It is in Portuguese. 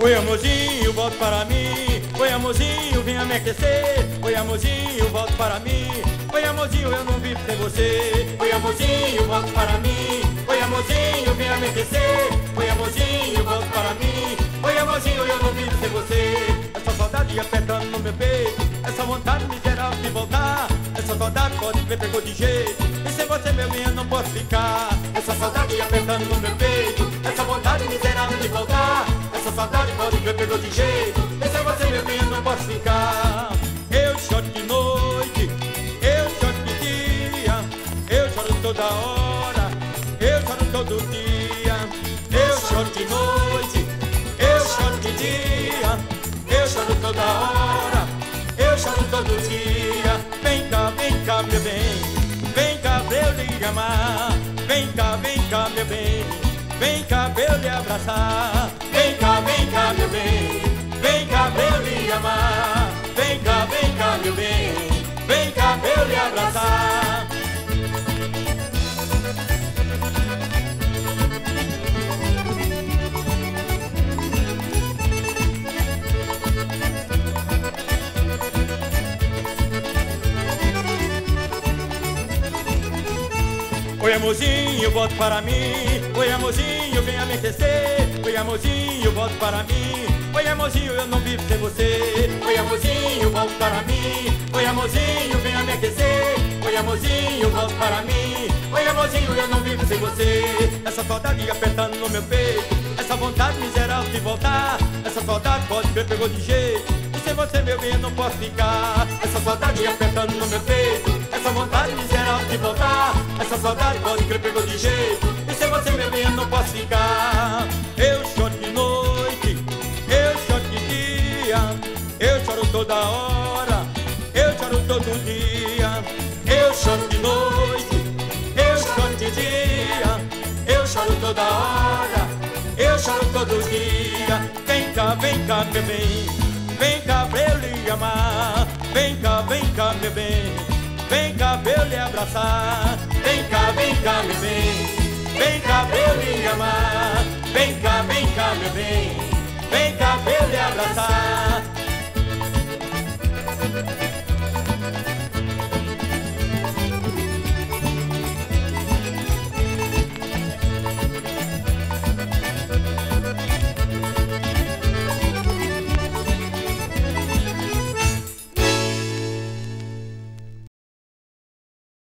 Oi amorzinho, volta para mim. Oi amorzinho, venha me aquecer. Oi amorzinho, volta para mim. Oi amorzinho, eu não vivo sem você. Oi amorzinho, volta para mim. Oi amorzinho, venha me aquecer. Oi amorzinho, volta para mim. Oi amorzinho, eu não vivo sem você. Essa saudade apertando no meu peito, essa vontade miserável de voltar. Essa saudade pode ver, pegou de jeito. E sem você, meu bem, eu não posso ficar. Essa saudade apertando no meu peito, essa vontade miserável de voltar. Essa saudade pode ver, pegou de jeito. E sem você, meu bem, eu não posso ficar. Eu choro de noite, eu choro de dia, eu choro toda hora, eu choro todo dia. Eu choro de noite, eu choro de dia, eu choro toda hora, eu choro todo dia. Vem cá, meu bem, vem cá pra eu lhe amar. Vem cá, meu bem, vem cá pra eu lhe abraçar. Vem cá, meu bem, vem cá pra eu lhe amar. Vem cá, meu bem, vem cá pra eu lhe abraçar. Oi amorzinho, volta para mim. Oi amorzinho, venha me aquecer. Oi amorzinho, volta para mim. Oi amorzinho, eu não vivo sem você. Oi amorzinho, volta para mim. Oi amorzinho, venha me aquecer. Oi amorzinho, volta para mim. Oi amorzinho, eu não vivo sem você. Essa saudade apertando no meu peito, essa vontade miserável de voltar. Essa saudade pode ver, pegou de jeito. E sem você, meu bem, eu não posso ficar. Essa saudade apertando no meu peito, essa vontade miserável de voltar. Essa saudade pode crer, pegou de jeito. E sem você, meu bem, eu não posso ficar. Eu choro de noite, eu choro de dia, eu choro toda hora, eu choro todo dia. Eu choro de noite, eu choro de dia, eu choro toda hora, eu choro todo dia. Vem cá, meu bem, vem cá pra eu lhe amar. Vem cá, meu bem, vem cá pra eu lhe abraçar. Vem cá, meu bem, vem cá pra eu lhe amar. Vem cá, meu bem, vem cá pra eu lhe abraçar.